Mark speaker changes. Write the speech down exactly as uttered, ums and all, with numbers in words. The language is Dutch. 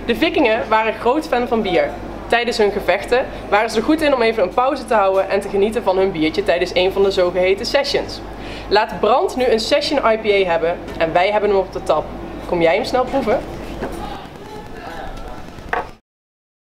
Speaker 1: De Vikingen waren groot fan van bier. Tijdens hun gevechten waren ze er goed in om even een pauze te houden en te genieten van hun biertje tijdens een van de zogeheten sessions. Laat Brand nu een Session I P A hebben en wij hebben hem op de tap. Kom jij hem snel proeven?